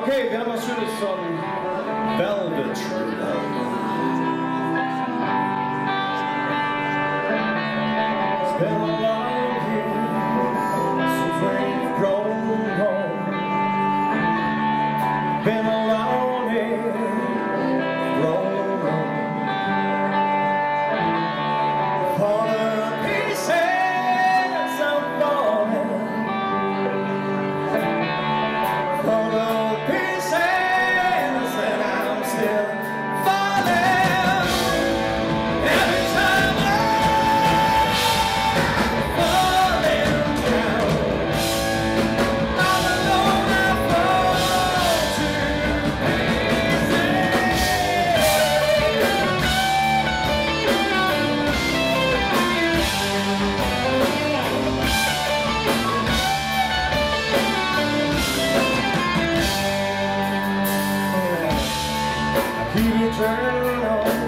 Okej, vi har bara sjungit som Velvet Tree. It's been a long year since we've grown old. Been a long year grown old. For the pieces of falling. For the pieces that I'm still falling. Every time I'm falling down, all alone I fall to keep it turning on.